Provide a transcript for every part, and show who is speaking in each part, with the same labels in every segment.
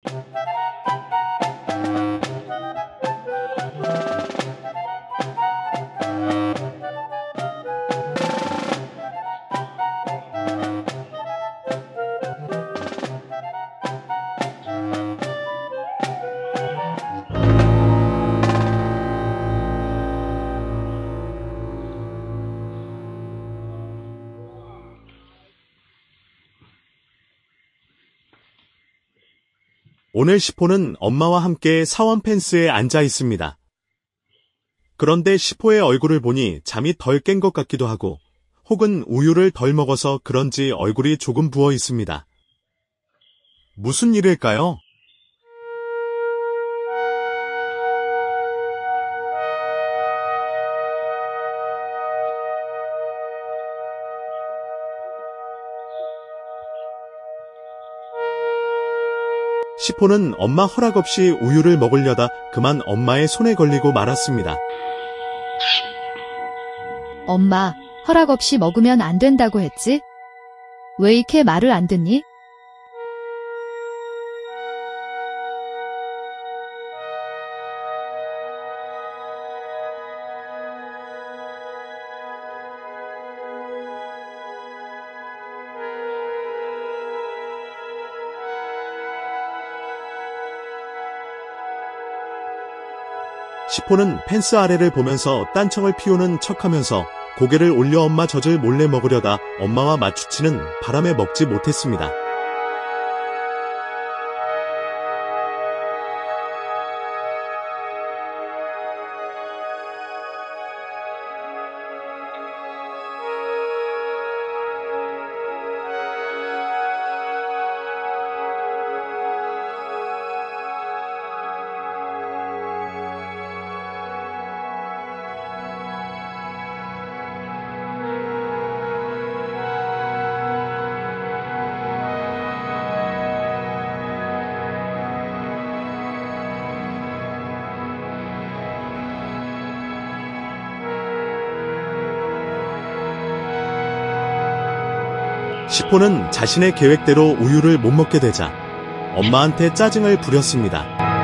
Speaker 1: 오늘 시포는 엄마와 함께 사원 펜스에 앉아 있습니다. 그런데 시포의 얼굴을 보니 잠이 덜 깬 것 같기도 하고 혹은 우유를 덜 먹어서 그런지 얼굴이 조금 부어 있습니다. 무슨 일일까요? 시포는 엄마 허락 없이 우유를 먹으려다 그만 엄마의 손에 걸리고 말았습니다.
Speaker 2: 엄마, 허락 없이 먹으면 안 된다고 했지? 왜 이렇게 말을 안 듣니?
Speaker 1: 시포는 펜스 아래를 보면서 딴청을 피우는 척하면서 고개를 올려 엄마 젖을 몰래 먹으려다 엄마와 마주치는 바람에 먹지 못했습니다. 시포는 자신의 계획대로 우유를 못 먹게 되자 엄마한테 짜증을 부렸습니다.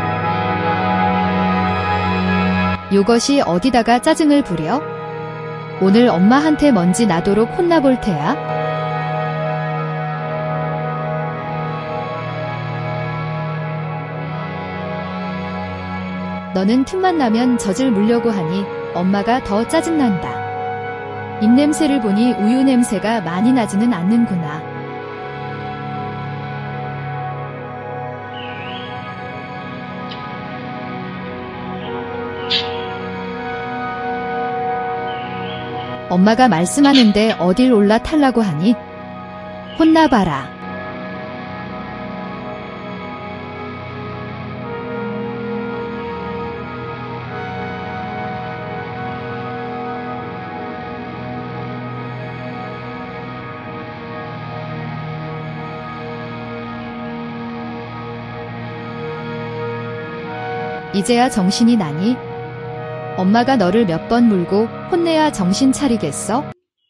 Speaker 2: 요것이 어디다가 짜증을 부려? 오늘 엄마한테 먼지 나도록 혼나볼 테야. 너는 틈만 나면 젖을 물려고 하니 엄마가 더 짜증난다. 입냄새를 보니 우유 냄새가 많이 나지는 않는구나. 엄마가 말씀하는데 어딜 올라타려고 하니? 혼나봐라. 이제야 정신이 나니? 엄마가 너를 몇 번 물고 혼내야 정신 차리겠어?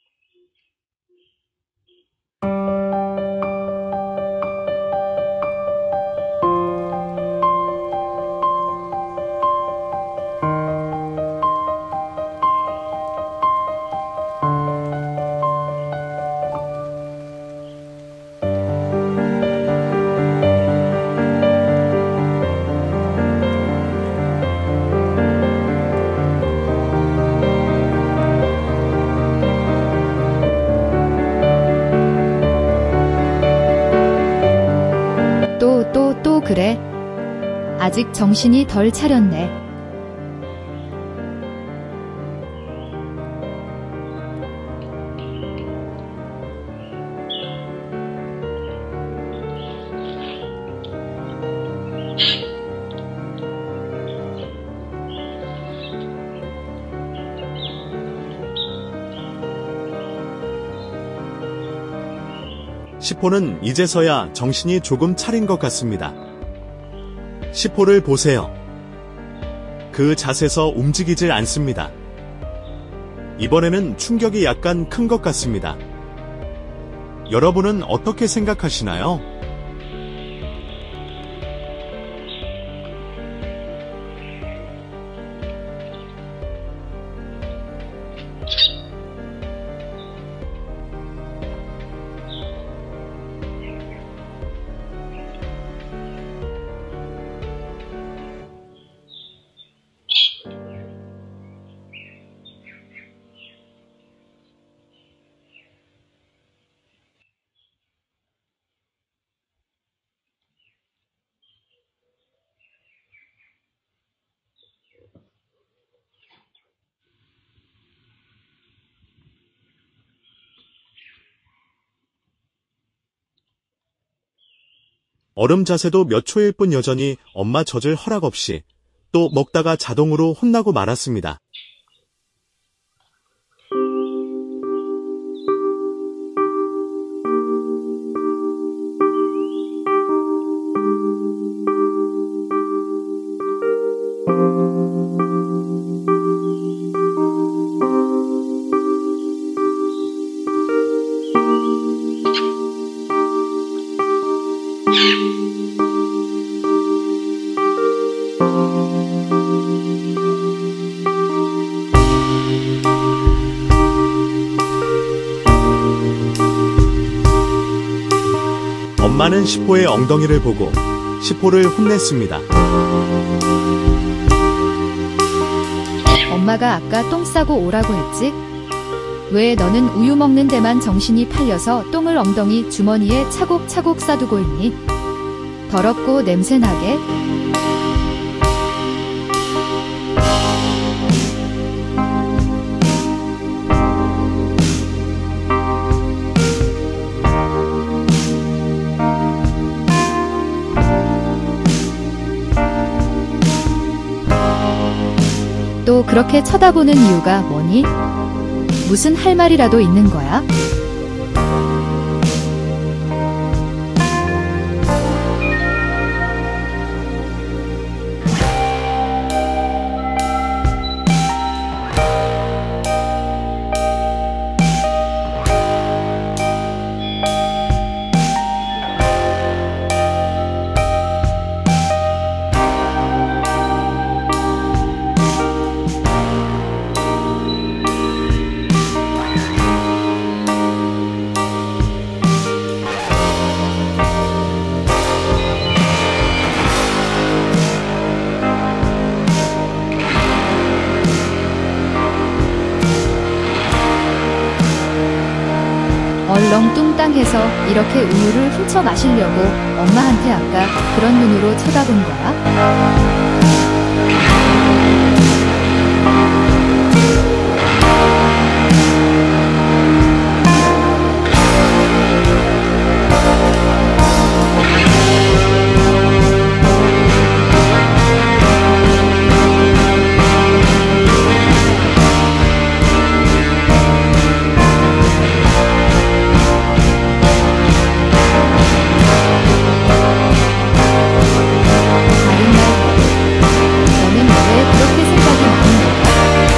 Speaker 2: 또 그래? 아직 정신이 덜 차렸네.
Speaker 1: 시포는 이제서야 정신이 조금 차린 것 같습니다. 시포를 보세요. 그 자세서 움직이질 않습니다. 이번에는 충격이 약간 큰 것 같습니다. 여러분은 어떻게 생각하시나요? 얼음 자세도 몇 초일 뿐 여전히 엄마 젖을 허락 없이 또 먹다가 자동으로 혼나고 말았습니다. 엄마는 시포의 엉덩이를 보고 시포를 혼냈습니다.
Speaker 2: 엄마가 아까 똥 싸고 오라고 했지? 왜 너는 우유 먹는 데만 정신이 팔려서 똥을 엉덩이 주머니에 차곡차곡 싸두고 있니? 더럽고 냄새나게? 또 그렇게 쳐다보는 이유가 뭐니? 무슨 할 말이라도 있는 거야? 얼렁뚱땅해서 이렇게 우유를 훔쳐 마시려고 엄마한테 아까 그런 눈으로 쳐다본 거야? 다른 말, 너는 왜 그렇게 생각이 많은 거야?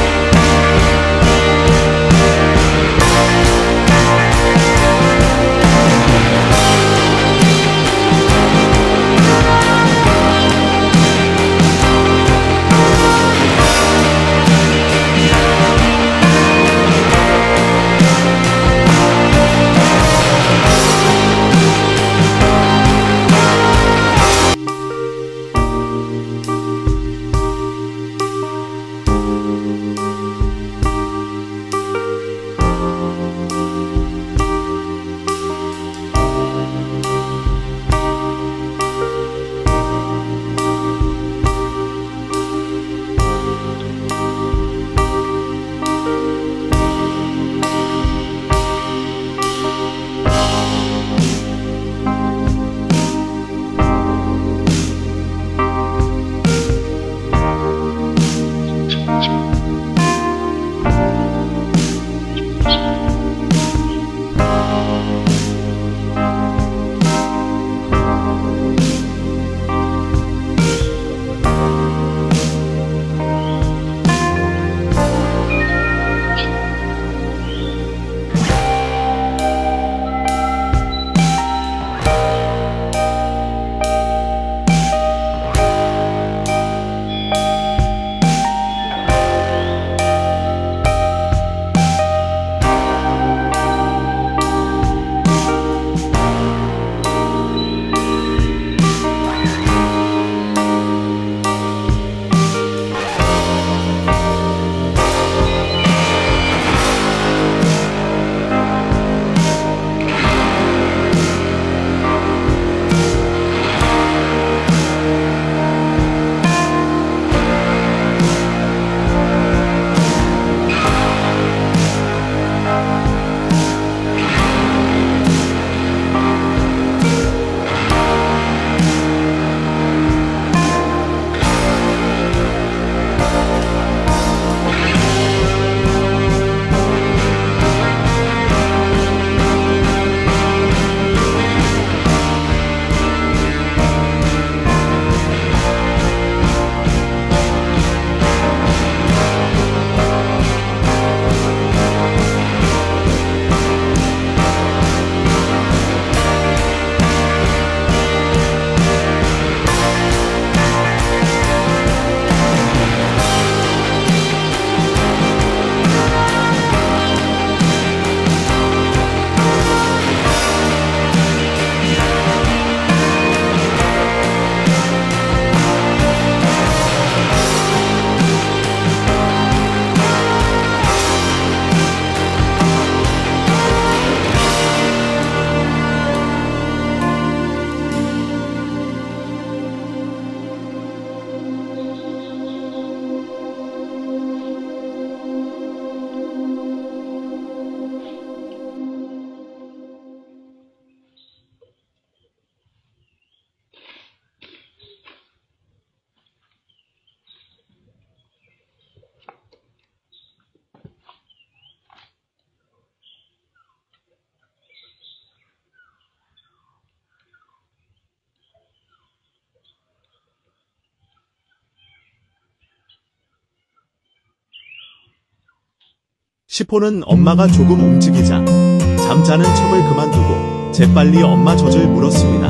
Speaker 1: 시포는 엄마가 조금 움직이자 잠자는 척을 그만두고 재빨리 엄마 젖을 물었습니다.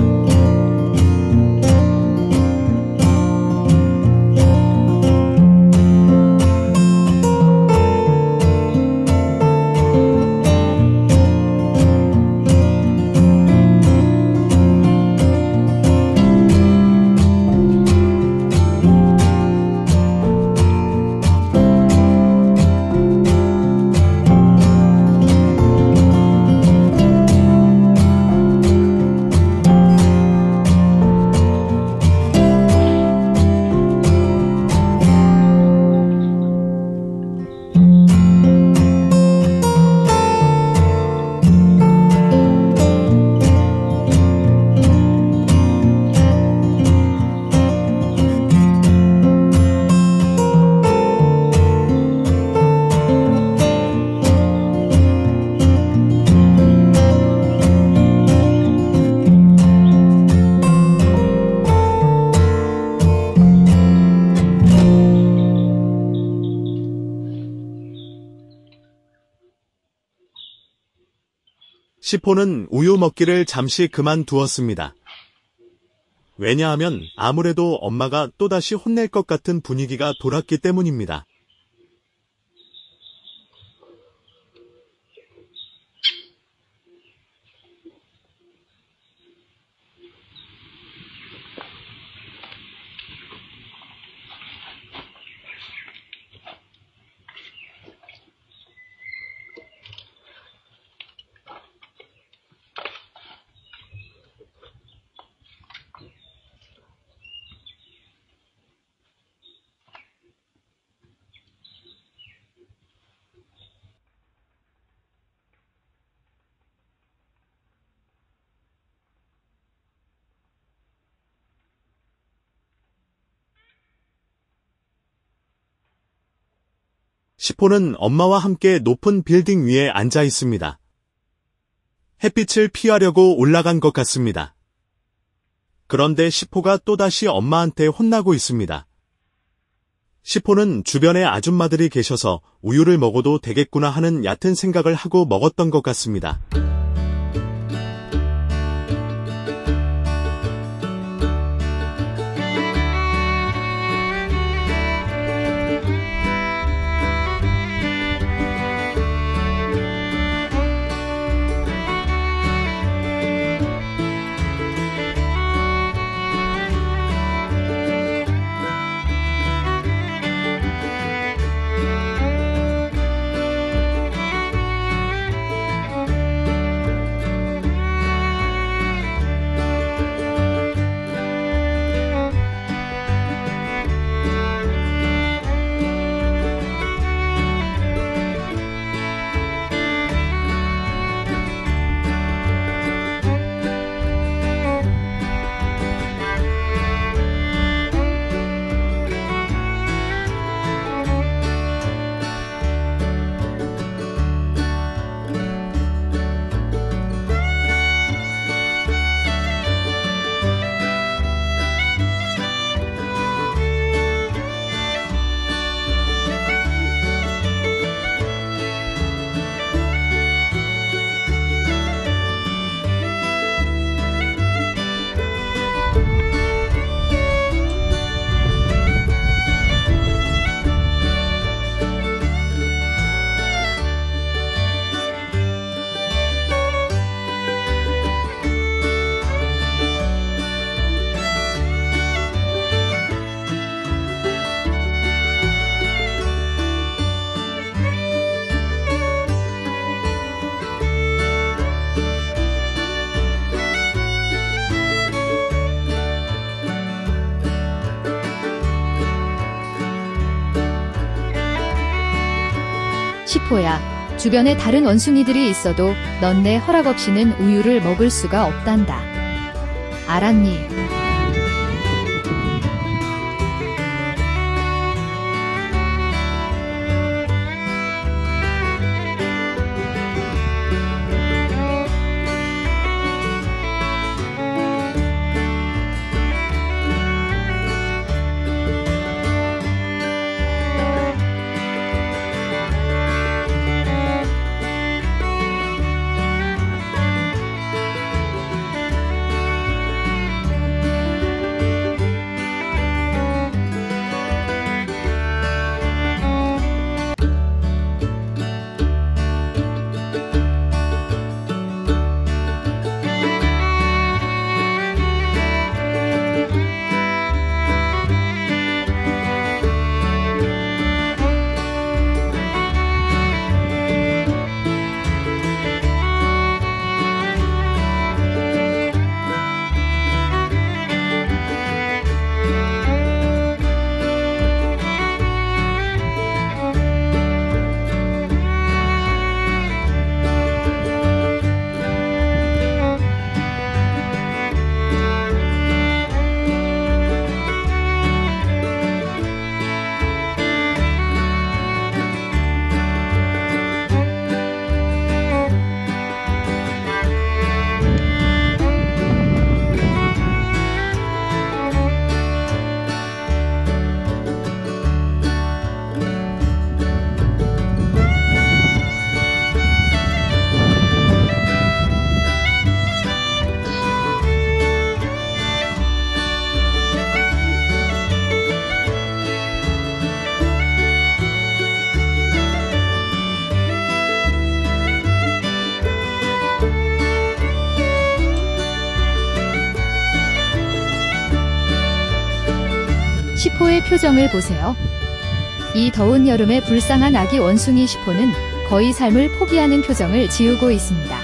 Speaker 1: 시포는 우유 먹기를 잠시 그만두었습니다. 왜냐하면 아무래도 엄마가 또다시 혼낼 것 같은 분위기가 돌았기 때문입니다. 시포는 엄마와 함께 높은 빌딩 위에 앉아 있습니다. 햇빛을 피하려고 올라간 것 같습니다. 그런데 시포가 또다시 엄마한테 혼나고 있습니다. 시포는 주변에 아줌마들이 계셔서 우유를 먹어도 되겠구나 하는 얕은 생각을 하고 먹었던 것 같습니다.
Speaker 2: 시포야, 주변에 다른 원숭이들이 있어도 넌 내 허락 없이는 우유를 먹을 수가 없단다. 알았니? 시포의 표정을 보세요. 이 더운 여름에 불쌍한 아기 원숭이 시포는 거의 삶을 포기하는 표정을 지우고 있습니다.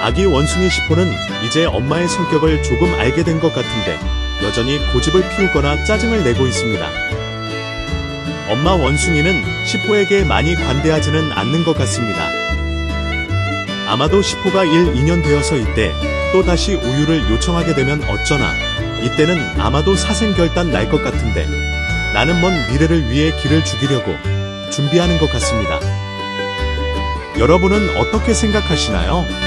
Speaker 1: 아기 원숭이 시포는 이제 엄마의 성격을 조금 알게 된 것 같은데 여전히 고집을 피우거나 짜증을 내고 있습니다. 엄마 원숭이는 시포에게 많이 관대하지는 않는 것 같습니다. 아마도 시포가 1, 2년 되어서 이때 또 다시 우유를 요청하게 되면 어쩌나. 이때는 아마도 사생결단 날 것 같은데 나는 먼 미래를 위해 길을 죽이려고 준비하는 것 같습니다. 여러분은 어떻게 생각하시나요?